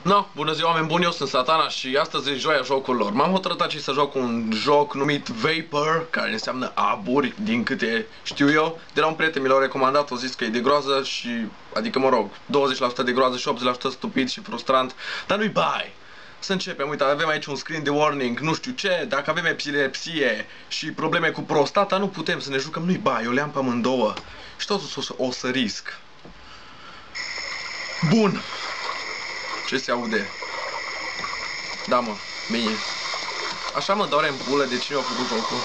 No, bună ziua, oameni buni, eu sunt Satana și astăzi e joia jocurilor. M-am hotărât aici să joc un joc numit Vapor, care înseamnă aburi, din câte știu eu. De la un prieten mi l-a recomandat, a zis că e de groază și, adică mă rog, 20% de groază și 80% stupid și frustrant, dar nu-i bai. Să începem, uite, avem aici un screen de warning, nu știu ce, dacă avem epilepsie și probleme cu prostata, nu putem să ne jucăm, nu-i bai, eu le am pe amândouă și totuși o să risc. Bun. Ce se aude? Da, mă, bine. Așa mă doare în bulă de cine a făcut jocul.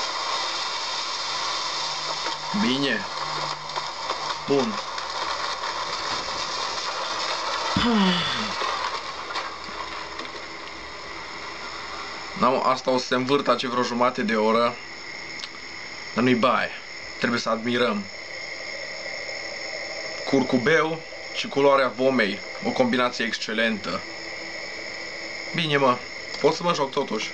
Bine. Bun. Da, mă, asta o să se învârtă ce vreo jumătate de oră. Dar nu-i bai. Trebuie să admirăm. Curcubeu și culoarea vomei. O combinație excelentă. Bine, mă. Pot să mă joc totuși.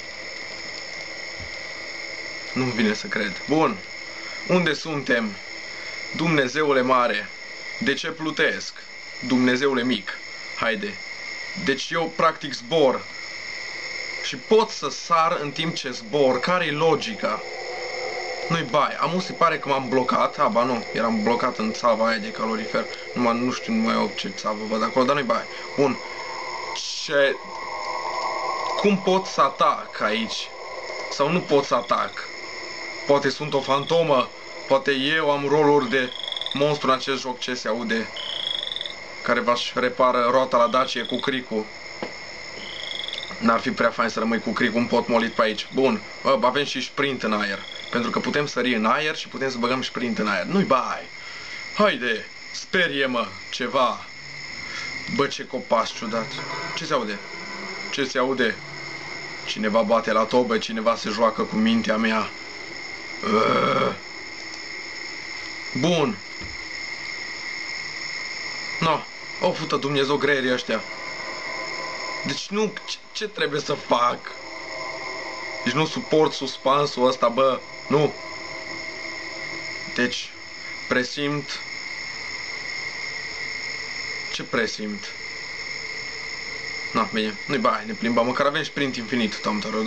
Nu-mi vine să cred. Bun. Unde suntem? Dumnezeule mare. De ce plutesc? Dumnezeule mic. Haide. Deci eu practic zbor. Și pot să sar în timp ce zbor. Care-i logica? Nu-i bai. Se pare că m-am blocat. Ba nu. Eram blocat în țava aia de calorifer. Nu știu, nu mai au ce țavă văd acolo, dar nu-i bai. Bun. Ce... Cum pot să atac aici? Sau nu pot să atac? Poate sunt o fantomă. Poate eu am roluri de monstru în acest joc. Ce se aude? Care v-aș repară roata la Dacie cu cricul. N-ar fi prea fain să rămâi cu cricul un pot molit pe aici. Bun. Avem și sprint în aer. Pentru că putem sări în aer și putem să băgăm sprint în aer. Nu-i bai. Haide. Sperie-mă ceva. Bă, ce copaci ciudat. Ce se aude? Ce se aude? Cineva bate la tobe, cineva se joacă cu mintea mea. Bun. No, o fută Dumnezeu greierii ăștia. Deci nu, ce trebuie să fac? Deci nu suport suspansul ăsta, bă, nu. Deci, presimt. Ce presimt? Na, bine, nu-i bai, ne plimbăm, măcar avem sprint infinit.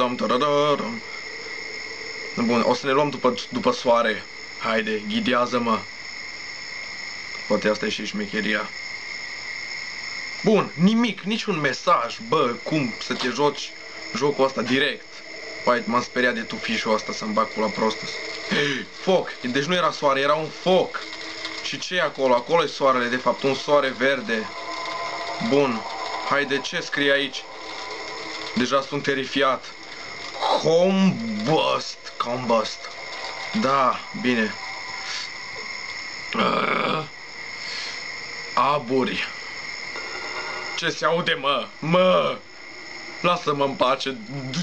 Bun, o să ne luăm după soare. Haide, ghidează-mă. Poate asta e și șmecheria. Bun, nimic, niciun mesaj. Bă, cum să te joci jocul ăsta direct? Păi, m-am speriat de tufișul ăsta să-mi bag pula prostă. Foc, deci nu era soare, era un foc. Și ce e acolo? Acolo e soarele, de fapt, un soare verde. Bun. Haide, ce scrie aici? Deja sunt terifiat. Combust. Da, bine. Aburi. Ce se aude, mă? Mă! Lasă-mă în pace.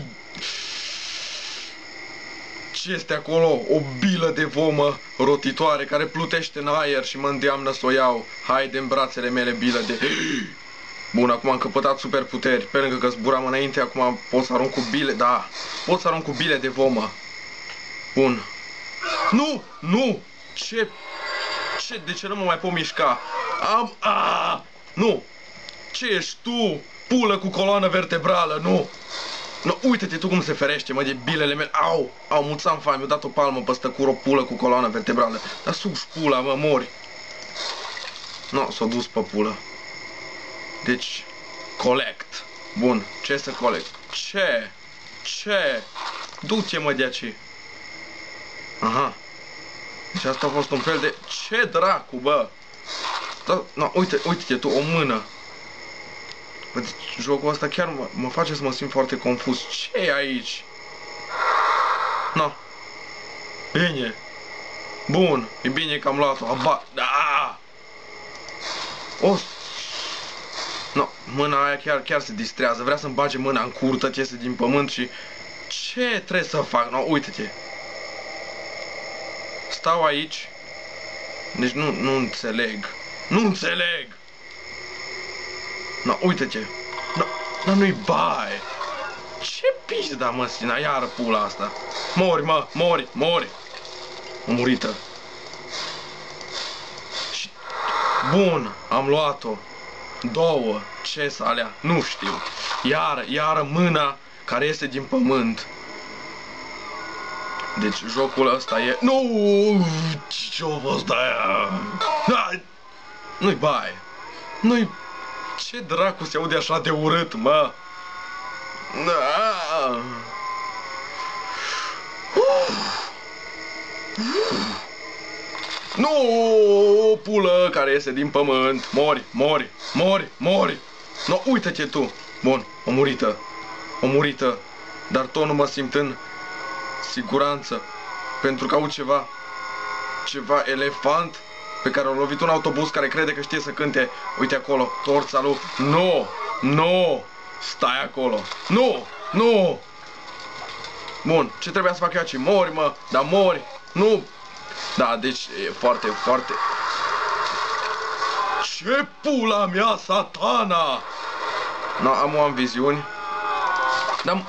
Ce este acolo? O bilă de vomă rotitoare care plutește în aer și mă îndeamnă să o iau. Haide în brațele mele, bilă de... Bun, acum am căpătat superputeri. Pe lângă că zburam înainte, acum pot să arunc cu bile. Da, pot să arunc cu bile de vomă. Bun. Nu! Ce? De ce nu mă mai pot mișca? Nu! Ce ești tu? Pulă cu coloană vertebrală, nu! No, uite-te tu cum se ferește, mă, de bilele mele. Au, muțam fain, mi-a dat o palmă pe stăcură, o pulă cu coloană vertebrală. Dar suși pula, mă, mori. No, s-a dus pe pulă. Deci, collect. Bun, ce să collect? Ce? Du-te, mă, de aici. Aha. Deci asta a fost un fel de... Ce dracu, bă? Da, no, uite-te tu, o mână. Bă, deci, jocul ăsta chiar mă face să mă simt foarte confuz. Ce e aici? No. Bine. Bun, e bine că am luat-o. Da! No, mâna aia chiar se distrează. Vrea să-mi bage mâna în curtă, iese din pământ și... Ce trebuie să fac? No, uite-te. Stau aici. Deci nu înțeleg. Nu înțeleg! No, uite-te. No, dar nu-i bai. Ce pizda, mă, Sina, iară pula asta. Mori, mă, mori. O murită. Și... Bun, am luat-o. Două. Ce alea? Nu știu. Iară mâna care iese din pământ. Deci jocul ăsta e... Nu! Ce-a fost aia? Nu-i baie. Nu-i... Ce dracu se aude așa de urât, mă? Nu! O pulă care iese din pământ. Mori. No, uită-te tu. Bun, o murită. Dar tot nu mă simt în siguranță. Pentru că au ceva elefant pe care l-a lovit un autobuz care crede că știe să cânte. Uite acolo, torța lui. Nu! Stai acolo. Nu! Bun, ce trebuia să fac eu aici? Mori, mă, dar mori. Nu. Da, deci e foarte... Ce pula mea, satana! No, am viziuni. Dar...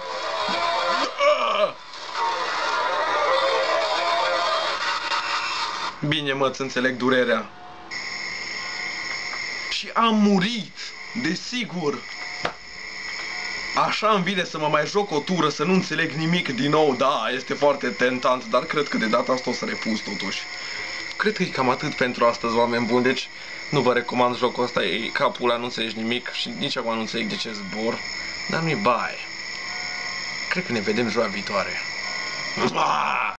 Bine, mă, îți înțeleg durerea. Și am murit, desigur. Așa îmi vine să mă mai joc o tură, să nu înțeleg nimic din nou. Da, este foarte tentant, dar cred că de data asta o să refuz totuși. Cred că e cam atât pentru astăzi, oameni buni, deci nu vă recomand jocul ăsta, e capul ăla, nu înțelegi nimic și nici acum nu înțeleg de ce zbor. Dar nu-i baie. Cred că ne vedem joia viitoare.